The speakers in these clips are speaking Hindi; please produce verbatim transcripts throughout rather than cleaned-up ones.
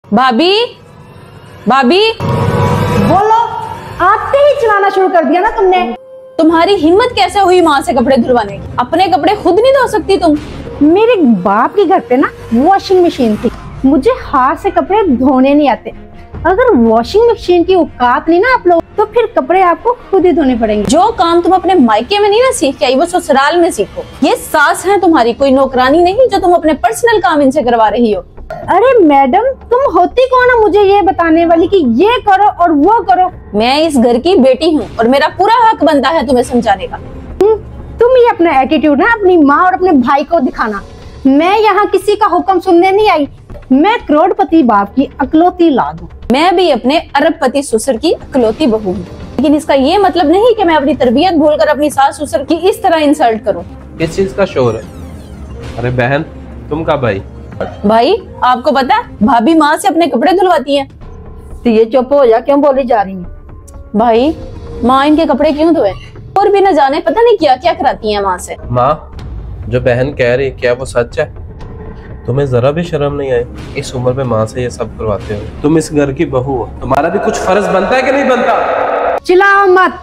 भाभी, भाभी बोलो। आते ही चलाना शुरू कर दिया ना तुमने। तुम्हारी हिम्मत कैसे हुई माँ से कपड़े धुलवाने की? अपने कपड़े खुद नहीं धो सकती तुम? मेरे बाप के घर पे ना वॉशिंग मशीन थी, मुझे हाथ से कपड़े धोने नहीं आते। अगर वॉशिंग मशीन की औकात नहीं ना आप लोग, तो फिर कपड़े आपको खुद ही धोने पड़ेंगे। जो काम तुम अपने मायके में नहीं ना सीख के आई, वो ससुराल में सीखो। ये सास है तुम्हारी, कोई नौकरानी नहीं जो तुम अपने पर्सनल काम इनसे करवा रही हो। अरे मैडम, तुम होती कौन है मुझे ये बताने वाली कि ये करो और वो करो? मैं इस घर की बेटी हूँ और मेरा पूरा हक बनता है तुम्हें समझाने का। तुम ये अपना एटीट्यूड ना अपनी माँ और अपने भाई को दिखाना। मैं यहाँ किसी का हुक्म सुनने नहीं आई। मैं करोड़पति बाप की अकलौती लाद हूँ। मैं भी अपने अरबपति ससुर की अकलौती बहू हूँ, लेकिन इसका ये मतलब नहीं कि मैं अपनी तरबियत भूलकर अपनी सास ससुर की इस तरह इंसल्ट करूँ। किस चीज का शोर है? अरे बहन, तुम का भाई? भाई, आपको पता है भाभी माँ से अपने कपड़े धुलवाती हैं। तो ये चुप हो जा, क्यों बोली जा रही है? भाई, माँ इनके कपड़े क्यों धोए? और भी न जाने पता नहीं क्या क्या कराती हैं माँ से। माँ, जो बहन कह रही क्या वो सच है? तुम्हें जरा भी शर्म नहीं आई? इस उम्र में माँ से ये सब करवाते हो? तुम इस घर की बहू हो, तुम्हारा भी कुछ फर्ज बनता है कि नहीं बनता? चिल्लाओ मत।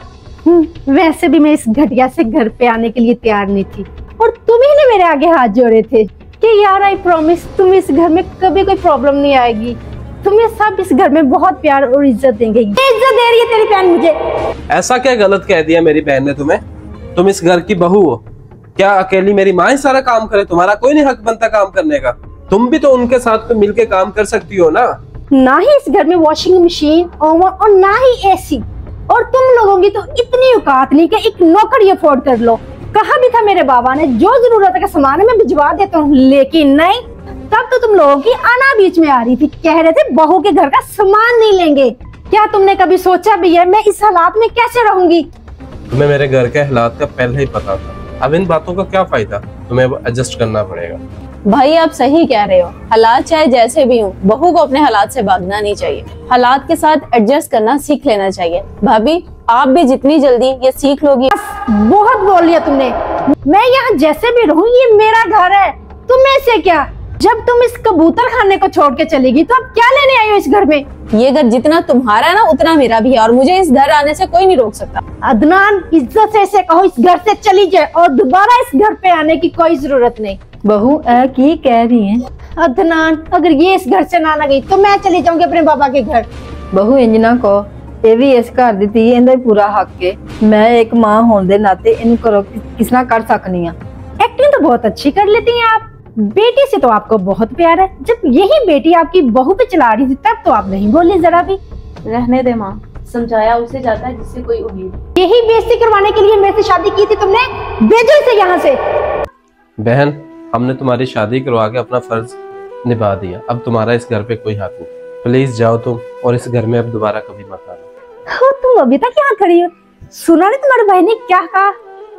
वैसे भी मैं इस घटिया से घर पे आने के लिए तैयार नहीं थी, और तुम्ही ने मेरे आगे हाथ जोड़े थे कि यार आई प्रॉमिस तुम इस घर में कभी कोई प्रॉब्लम नहीं आएगी, तुम्हें सब इस घर में बहुत प्यार और इज्जत देंगे। इज्जत दे रही है तेरी बहन मुझे। ऐसा क्या गलत कह दिया मेरी बहन ने तुम्हें? तुम इस घर की बहू हो, क्या अकेली मेरी माँ ही सारा काम करे? तुम्हारा कोई नहीं हक बनता काम करने का? तुम भी तो उनके साथ मिल के काम कर सकती हो ना। ना ही इस घर में वॉशिंग मशीन, ओवन और ना ही एसी, और तुम लोगों की तो इतनी औकात नहीं कि एक नौकर ये अफोर्ड कर लो। कहा भी था मेरे बाबा ने जो जरूरत है का सामान मैं भिजवा देता हूँ, लेकिन नहीं। तब तो तुम लोगों की आना बीच में आ रही थी, कह रहे थे बहू के घर का सामान नहीं लेंगे। क्या तुमने कभी सोचा भी है मैं इस हालात में कैसे रहूंगी? तुम्हें मेरे घर के हालात का पहले ही पता था, अब इन बातों का क्या फायदा? तुम्हें एडजस्ट करना पड़ेगा। भाई, आप सही कह रहे हो। हालात चाहे जैसे भी हो, बहू को अपने हालात से भागना नहीं चाहिए। हालात के साथ एडजस्ट करना सीख लेना चाहिए। भाभी, आप भी जितनी जल्दी ये सीख लोगी। बहुत बोल लिया तुमने। मैं यहाँ जैसे भी रहूँ, ये मेरा घर है, तुम्हें से क्या? जब तुम इस कबूतर खाने को छोड़ के चलेगी तो अब क्या लेने आई हो इस घर में? ये घर जितना तुम्हारा है ना उतना मेरा भी है, और मुझे इस घर आने से कोई नहीं रोक सकता। अदनान, इज्जत से इसे कहो इस घर से चली जाए और दोबारा इस घर पे आने की कोई जरूरत नहीं। बहू की कह रही है? अदनान, अगर ये इस घर से ना ना गई तो मैं चली जाऊंगी अपने बाबा के घर। बहू इंजना को ये भी इस घर दी थी, इनदा पूरा हक है। मैं एक मां होने दे नाते इन करो किसना कर सकनी है। एक्टिंग तो बहुत अच्छी कर लेती हैं आप। बेटी से तो आपको बहुत प्यार है, जब यही बेटी आपकी बहू पे चला रही थी तब तो आप नहीं बोली जरा भी। रहने दे माँ, समझाया उसे जाता है जिससे कोई उम्मीद। यही बेइज्जती करवाने के लिए मेरे से शादी की थी तुमने? भेजो इसे यहाँ से। बहन, हमने तुम्हारी शादी करवा के अपना फर्ज निभा दिया, अब तुम्हारा इस घर पे कोई हक नहीं। प्लीज जाओ तुम, और इस घर में अब दोबारा कभी मत आना। हो, तुम अभी तक यहाँ खड़ी हो? सुना नहीं तुम्हारे भाई ने क्या कहा?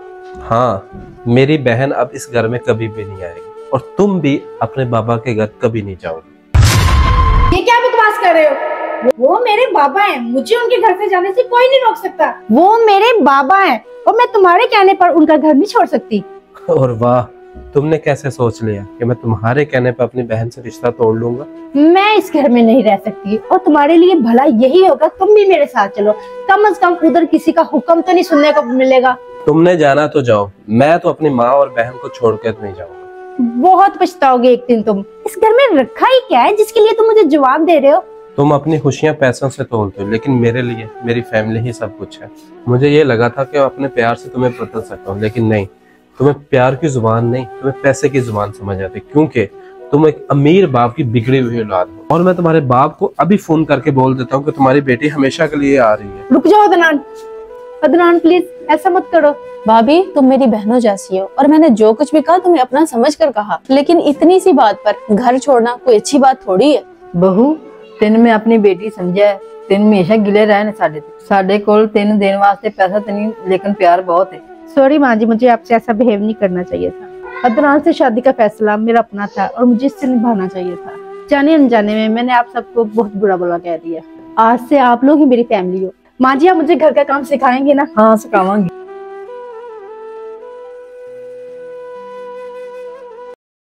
हाँ, मेरी बहन अब इस घर में कभी भी नहीं आएगी, और तुम भी अपने बाबा के घर कभी नहीं जाओगे। ये क्या बकवास कर रहे हो? वो मेरे बाबा हैं, मुझे उनके घर से जाने से कोई नहीं रोक सकता। वो मेरे बाबा हैं और मैं तुम्हारे कहने पर उनका घर नहीं छोड़ सकती। और वाह, तुमने कैसे सोच लिया कि मैं तुम्हारे कहने पर अपनी बहन से रिश्ता तोड़ लूंगा? मैं इस घर में नहीं रह सकती, और तुम्हारे लिए भला यही होगा तुम भी मेरे साथ चलो। कम से कम उधर किसी का हुक्म तो नहीं सुनने को मिलेगा। तुमने जाना तो जाओ, मैं तो अपनी माँ और बहन को छोड़कर नहीं जाऊंगा। बहुत पछताओगे एक दिन तुम। इस घर में रखा ही क्या है जिसके लिए तुम मुझे जवाब दे रहे हो? तुम अपनी खुशियाँ पैसों से तोलते हो, लेकिन मेरे लिए मेरी फैमिली ही सब कुछ है। मुझे ये लगा था कि अपने प्यार से तुम्हें बदल सकता हूँ, लेकिन नहीं। तुम्हें प्यार की जुबान नहीं, तुम्हें पैसे की जुबान समझ आती, क्योंकि तुम एक अमीर बाप की बिगड़ी हुई औलाद हो। और मैं तुम्हारे बाप को अभी फोन करके बोल देता हूँ कि तुम्हारी बेटी हमेशा के लिए आ रही है। रुक जाओ अदनान, अदनान प्लीज ऐसा मत करो। भाभी, तुम मेरी बहनों जैसी हो, और मैंने जो कुछ भी कहा तुम्हें अपना समझ कर कहा, लेकिन इतनी सी बात पर घर छोड़ना कोई अच्छी बात थोड़ी है। बहू, तेन मैं अपनी बेटी समझा है, तेन हमेशा गिले रहने साडे ते साडे कोल तेन देने वास्ते पैसा तो नहीं, लेकिन प्यार बहुत है। सॉरी माँ जी, मुझे आपसे ऐसा बिहेव नहीं करना चाहिए था। अदनान से शादी का फैसला मेरा अपना था और मुझे इससे निभाना चाहिए था। जाने अनजाने में मैंने आप सबको बहुत बुरा बुरा कह दिया। आज से आप लोग ही मेरी फैमिली हो। माँ जी, आप मुझे घर का काम सिखाएंगे ना? हाँ, सिखावांगी।